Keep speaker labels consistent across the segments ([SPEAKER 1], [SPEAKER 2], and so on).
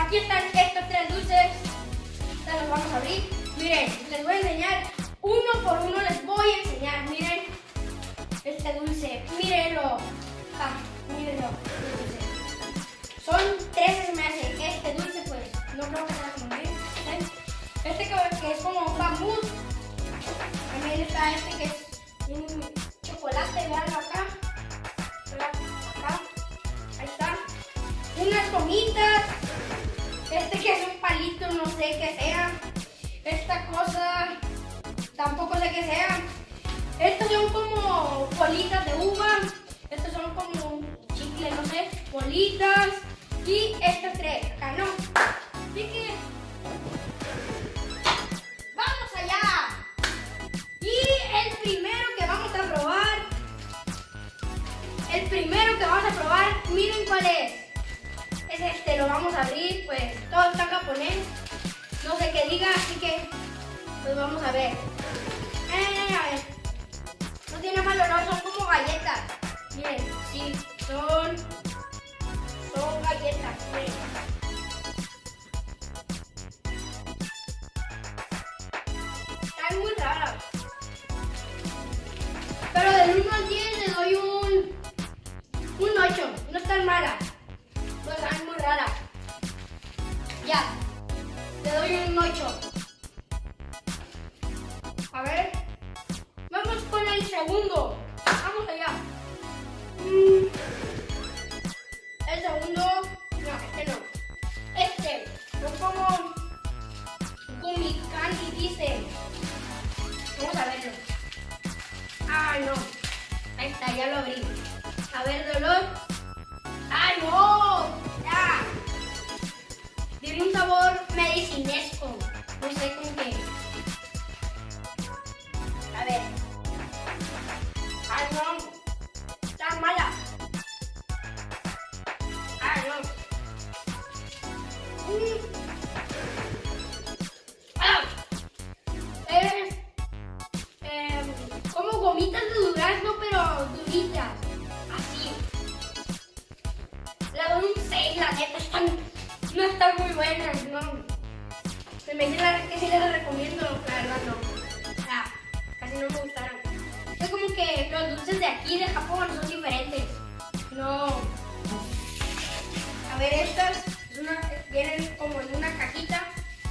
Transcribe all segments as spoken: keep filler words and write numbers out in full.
[SPEAKER 1] aquí están estos tres dulces. Ya los vamos a abrir. Miren, les voy a enseñar uno por uno. Les voy a enseñar. Miren este dulce. Mírenlo. Ah, mírenlo. Son tres se me hace. Este dulce, pues, no creo que sea como bien. ¿Eh? Este que, que es como un bambú. También está este que es un chocolate. Veanlo acá. Acá. Ahí está. Unas gomitas. Este que es un palito, no sé qué sea. Esta cosa, tampoco sé qué sea. Estos son como bolitas de uva. Estos son como chicle, no sé, bolitas. Y estos tres, acá no. Así que, ¡vamos allá! Y el primero que vamos a probar, el primero que vamos a probar, miren cuál es. Es este, lo vamos a abrir, pues todo está en japonés. No sé qué diga, así que pues vamos a ver. Eh, a ver. No tiene mal olor, son como galletas. Miren, sí, son, son galletas. Miren. Están muy raras. Pero del uno al diez le doy un, un ocho. No están malas. No están muy raras. Ya. Le doy un ocho. A ver. Vamos con el segundo. Vamos allá. Mm. El segundo. No, este no. Este. Es como gummy candy, dice. Vamos a verlo. Ah, no. Ahí está, ya lo abrí. A ver, de olor. ¡Ay, no! ¡Ya! Tiene un sabor medicinesco. No sé con qué. A ver. ¡Ay, no! ¡Está mala! ¡Ay, no! Mm. ¡Ah! Es eh, como gomitas de durazno, pero duritas. Así. Le doy un seis, la neta. Están, no están muy buenas, no. Se me dice la que sí les recomiendo, la verdad no. O sea, casi no me gustaron. Es como que los dulces de aquí, de Japón, son diferentes. No. A ver, estas es una, vienen como en una cajita.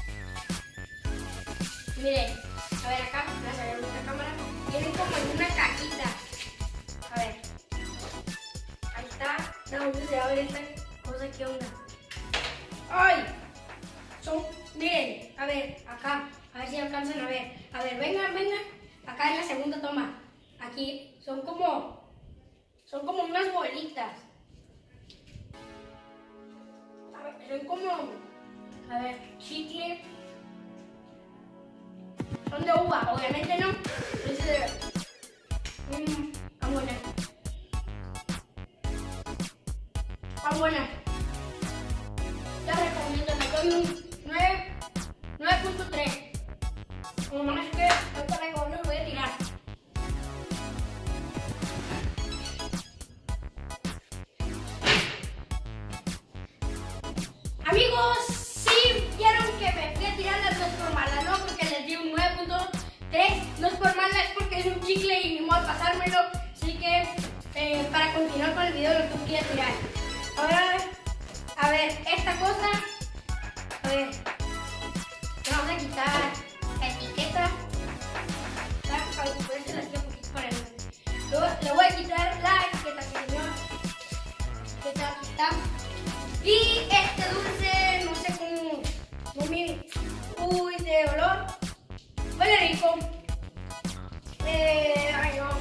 [SPEAKER 1] Miren, a ver acá, las a ver una cámara. Vienen como en una cajita. A ver. Ahí está. No, ¿dónde se abre esta cosa? ¿Qué onda? ¡Ay! Son, miren, a ver, acá, a ver si alcanzan a ver. A ver, vengan, vengan. Acá en la segunda toma. Aquí son como, son como unas bolitas. A ver, son como, a ver, chicle. Son de uva, obviamente no. Es de, mmm, tan buenas. Tan buenas. Ya recomiendo, me doy un nueve punto tres. Como más que ahorita vengo, no lo voy a tirar. Amigos, sí vieron que me fui a tirarlas, no es por mala, no, porque les di un nueve punto tres. No es por mala, es porque es un chicle y ni modo de pasármelo. Así que eh, para continuar con el video lo tuve que tirar. Ahora, a ver, esta cosa. A ver, le vamos a quitar la etiqueta. Luego le voy a quitar la etiqueta, señor. Etiqueta, aquí está. Y este dulce, no sé cómo. No miren. Uy, de olor. Huele rico. Eh, ay, no.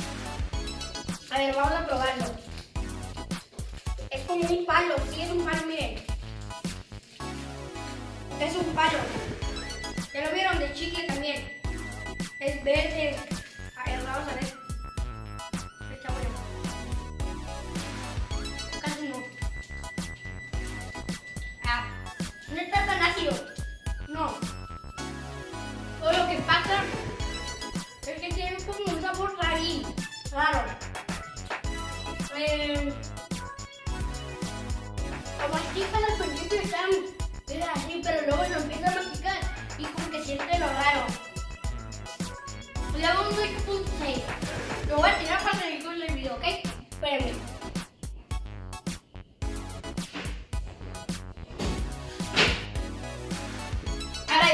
[SPEAKER 1] A ver, vamos a probarlo. Es como un palo, sí, es un palo, miren. Es un palo. Ya lo vieron, de chicle también. Es verde. A ver, vamos a ver. Está bueno. Casi no. Ah, no está tan ácido. No. Todo lo que pasa es que tiene como un sabor rarín, raro. Eh, como así para los principios están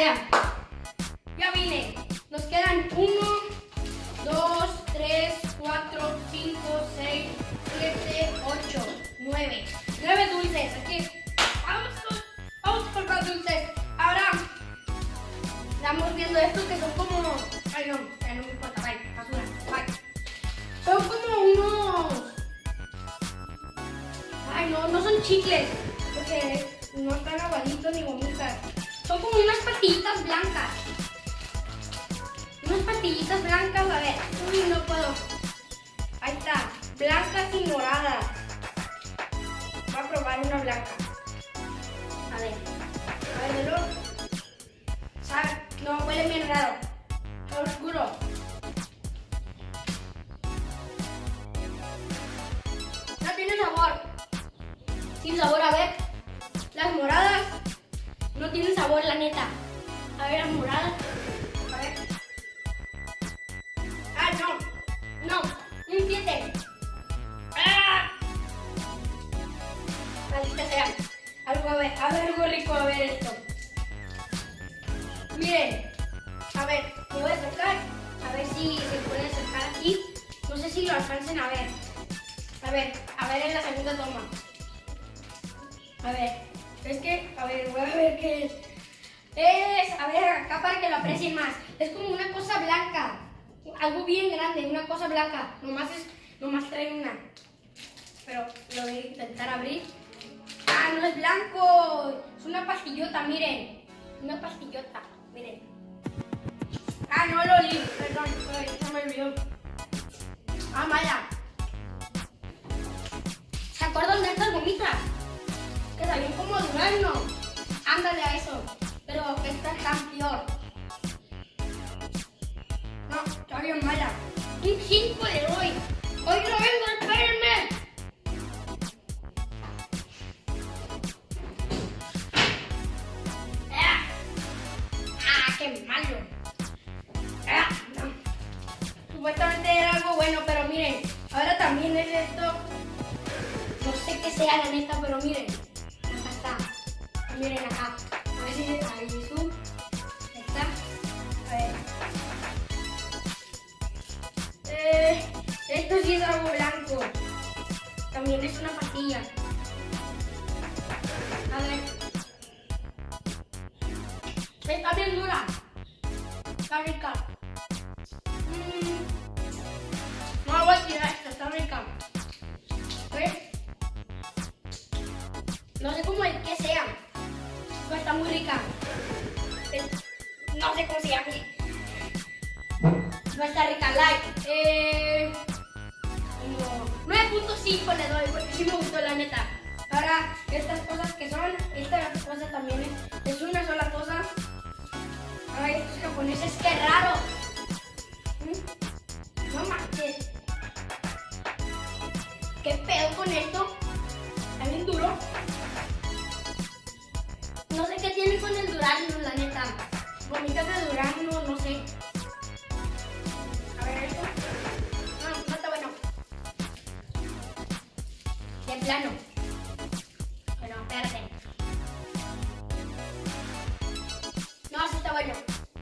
[SPEAKER 1] vayan. Ya vine. Nos quedan uno, dos, tres, cuatro, cinco, seis, siete, ocho, nueve. nueve dulces. Aquí. Vamos con, vamos por los dulces. Ahora estamos viendo estos que son como... Ay, no, ya no me importa. Bye, basura. Bye. Son como unos... Ay, no, no son chicles. Porque no están aguaditos ni gomitas. Son como unas pastillitas blancas. Unas pastillitas blancas, a ver. Uy, no puedo. Ahí está. Blancas y moradas. Voy a probar una blanca. A ver. A ver, velo. ¿Sabe? No, huele bien raro. Está oscuro. No tiene sabor. Sin sabor, a ver. Las moradas no tienen sabor, la neta. A ver, las moradas. A ver. Ah, no. No. Un siete. ¡Ah! Maldita sea. Algo, a ver, a ver, algo rico, a ver esto. Miren. A ver, lo voy a acercar. A ver si se puede acercar aquí. No sé si lo alcancen a ver. A ver, a ver en la segunda toma. A ver, es que, a ver, voy a ver qué es. Es, a ver, acá para que lo aprecien más. Es como una cosa blanca. Algo bien grande, una cosa blanca. Nomás es, nomás trae una. Pero lo voy a intentar abrir. Ah, no es blanco. Es una pastillota, miren. Una pastillota, miren. Ah, no lo olí. Perdón, no me olvidó. Ah, vaya. ¿Se acuerdan de estas gomitas? Que sabían como durazno. Ándale a eso. Pero esta es tan peor. No, está bien mala. Un cinco le doy. Hoy no vengo, espérenme. Ah, ah, qué malo. Ah, no. Supuestamente era algo bueno, pero miren, ahora también es esto. No sé qué sea la neta, pero miren. Acá está. Miren acá. A ver si ahí zoom. Ahí está. A ver. Eh, esto sí es algo blanco. También es una pastilla. A ver. Está bien dura. Está rica. Mm. No voy a tirar esta, está rica. ¿Ves? No sé cómo es que sea. Pero está muy rica. No sé cómo se llama. No está rica. Like. Eh, nueve punto cinco le doy porque sí me gustó la neta. Ahora, estas cosas que son, esta cosa también es, es una sola cosa. Ahora estos japoneses, qué raro. ¿Mm? No manches. ¿Qué pedo con esto? Está bien duro. No sé qué tiene con el durazno, la neta. Gomitas de durazno, no sé. A ver esto. No, no está bueno. De plano. Bueno, espérate. No, sí está bueno.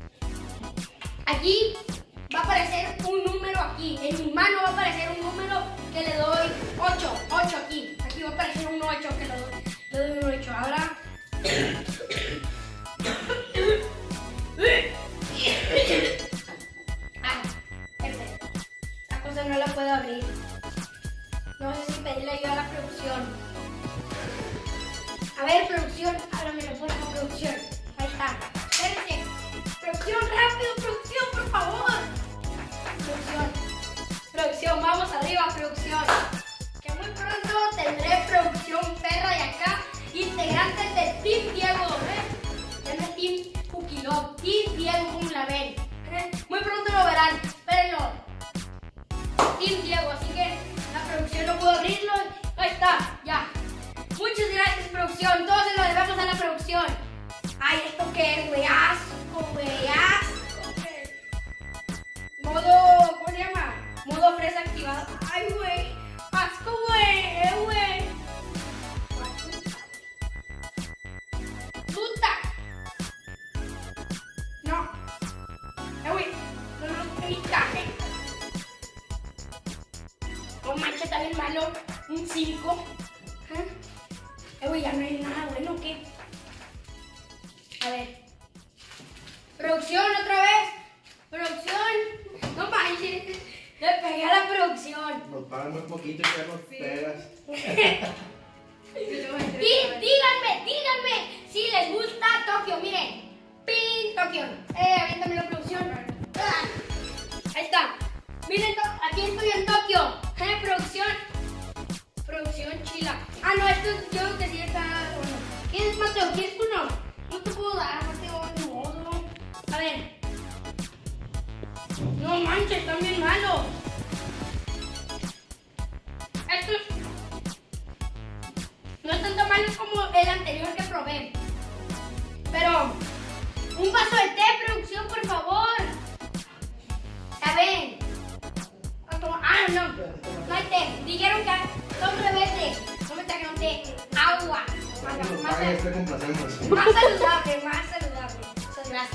[SPEAKER 1] Aquí va a aparecer un número aquí. En mi mano va a aparecer un número que le doy ocho. ocho aquí. Aquí va a aparecer un ocho que le doy, le doy un ocho. Ahora... Ah, perfecto. Esta cosa no la puedo abrir. No sé si pedirle ayuda a la producción. A ver, producción, ábrame la puerta, producción. Ahí está. Espérense. Producción, rápido, producción, por favor. Producción. Producción, vamos arriba, producción. Que muy pronto tendré producción perra de acá. Integrantes de Team Diego, ¿eh? Ya no es Team Kukilov, Team Diego, como la ven. ¿Eh? Muy pronto lo verán, espérenlo. Team Diego, así que la producción no pudo abrirlo. Ahí está, ya. Muchas gracias, producción. Todo se lo debemos a la producción. Ay, ¿esto qué es, güey? Asco, güey, asco, güey. Modo, ¿cómo se llama? Modo fresa activado. Ay, güey, asco, güey, eh, güey. Puta. calificaje. No manches, está bien malo. Un cinco. ¿Eh? Eh, güey, ya no hay nada bueno, ¿qué? A ver. Producción, otra vez. Producción. No manches. Le pegué a la producción.
[SPEAKER 2] Nos pagan muy poquito y ya nos
[SPEAKER 1] Sí.
[SPEAKER 2] pegas.
[SPEAKER 1] Y díganme, díganme si les gusta Tokio, miren. Pin Tokio. Eh, aviéntame la producción. Ah, ahí está. Miren, aquí estoy en Tokio. Eh, producción. Producción chila. Ah, no, esto yo creo que sí está bueno. ¿Quieres, Mateo? ¿Quieres uno? No te puedo dar, Mateo, ni modo. A ver. No manches, están bien malos. Estos no están tan malos como el anterior que probé. Pero, un vaso de té, producción, por favor. ¿Saben? Ah, no, no hay té. Dijeron que son rebeldes. No me trajeron té. Agua. Más,
[SPEAKER 2] Nos
[SPEAKER 1] más,
[SPEAKER 2] pagan, te complacemos.
[SPEAKER 1] más saludable, más saludable. Muchas gracias.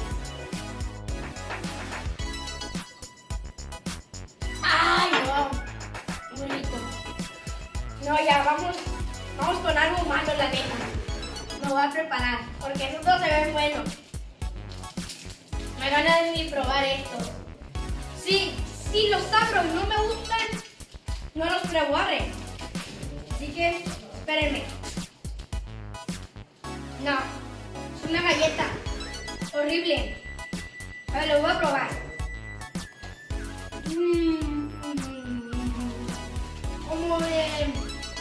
[SPEAKER 1] Ay, no. Muy rico. No, ya, vamos. Vamos con algo malo, la neta. Me voy a preparar, porque estos dos se ven buenos. Me ganas de ni probar estos. Sí, si los abro y no me gustan, no los preborre. Así que, espérenme. No, es una galleta. Horrible. A ver, lo voy a probar. Mm, como de...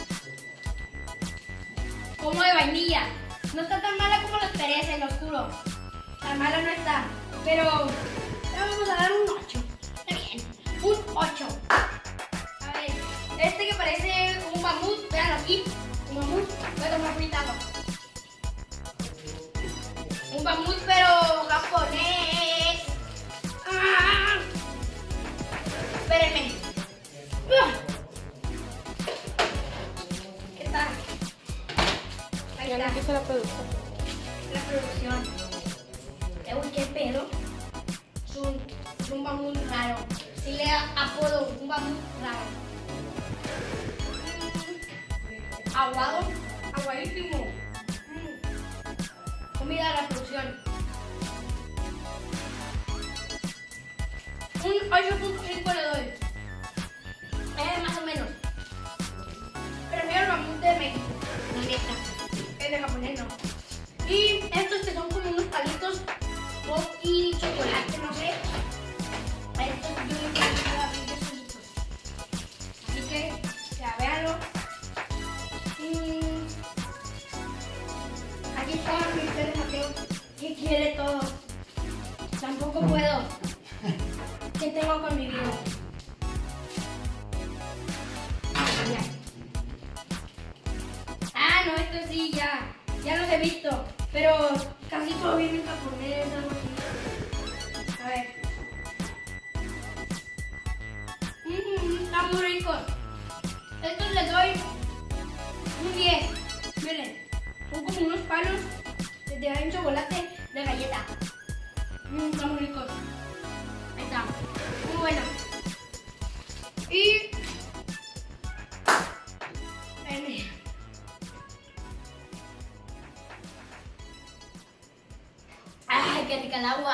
[SPEAKER 1] Como de vainilla. No está tan mala como lo esperé, se lo juro. Tan mala no está. Pero le vamos a dar un ocho. Está bien. Un ocho. A ver, este que parece un mamut. Vean aquí. Un mamut. Voy a tomar ahorita agua. Un mamut pero japonés. ¡Ah! Espérenme. ¿Qué tal? Ahí
[SPEAKER 3] Ya no
[SPEAKER 1] está.
[SPEAKER 3] quiso la producción.
[SPEAKER 1] La producción. Eh, uy, qué pedo. Es un, es un mamut raro. Si le apodo un mamut raro. Mm, aguado. Aguadísimo. Mm. Comida de la producción. Un ocho punto cinco le doy. Eh, más o menos. Prefiero el mamut de México. La neta. El de japonés no. Y estos que son como unos palitos pop y chocolate, no sé. Estos yo no quiero abrir de solitos. Así que, ya véanlo. Mm. Aquí está mi perro Mateo, que quiere todo. Tampoco puedo. ¿Qué tengo con mi vida? Ya. Ah, no, esto sí, ya. Ya los he visto. Pero casi todo viene en japonés, algo así. A ver. Mmm, están muy ricos. Estos les doy un diez. Miren, son como unos palos que te dan chocolate de galleta. Mmm, están muy ricos. Ahí está. Muy bueno. Y... Espérenme. ¡Ay, qué rica el agua!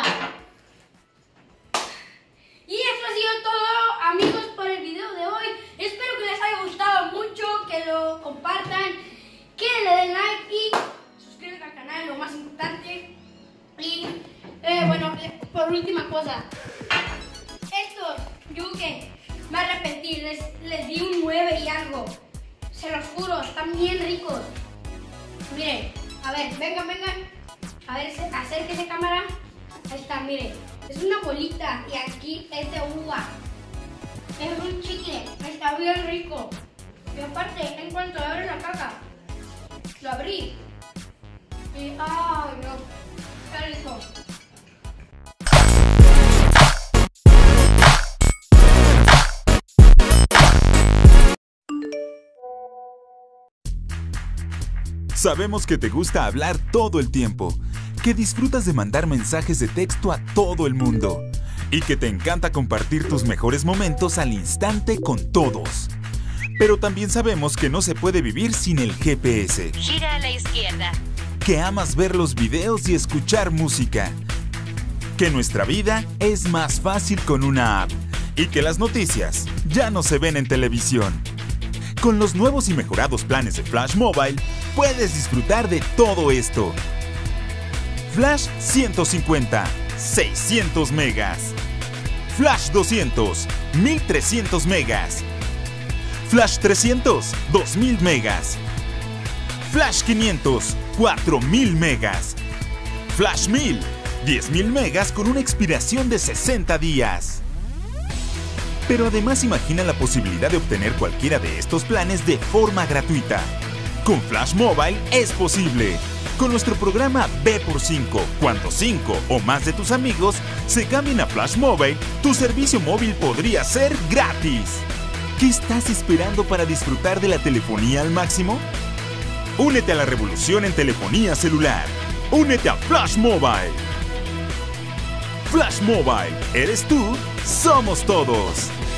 [SPEAKER 1] Y eso ha sido todo, amigos, por el video de hoy. Espero que les haya gustado mucho, que lo compartan, que le den like y suscríbanse al canal, lo más importante. Y, eh, bueno, eh, por última cosa. Estos, yo que me arrepentí, les, les di un nueve y algo. Se los juro, están bien ricos. Miren, a ver, vengan, vengan. A ver, acérquese cámara. Ahí está, miren. Es una bolita y aquí es de uva. Es un chicle. Está bien rico. Y aparte, en cuanto abre la caja, lo abrí. Y, ay, no. Qué rico.
[SPEAKER 4] Sabemos que te gusta hablar todo el tiempo, que disfrutas de mandar mensajes de texto a todo el mundo. y que te encanta compartir tus mejores momentos al instante con todos. Pero también sabemos que no se puede vivir sin el G P S.
[SPEAKER 3] Gira a la izquierda.
[SPEAKER 4] Que amas ver los videos y escuchar música. Que nuestra vida es más fácil con una app. Y que las noticias ya no se ven en televisión. Con los nuevos y mejorados planes de Flash Mobile, puedes disfrutar de todo esto. Flash ciento cincuenta, seiscientos megas. Flash doscientos, mil trescientos megas. Flash trescientos, dos mil megas. Flash quinientos, cuatro mil megas. Flash mil, diez mil megas con una expiración de sesenta días. Pero además imagina la posibilidad de obtener cualquiera de estos planes de forma gratuita. Con Flash Mobile es posible. Con nuestro programa B por cinco, cuando cinco o más de tus amigos se cambien a Flash Mobile, tu servicio móvil podría ser gratis. ¿Qué estás esperando para disfrutar de la telefonía al máximo? Únete a la revolución en telefonía celular. Únete a Flash Mobile. Flash Mobile, eres tú, somos todos.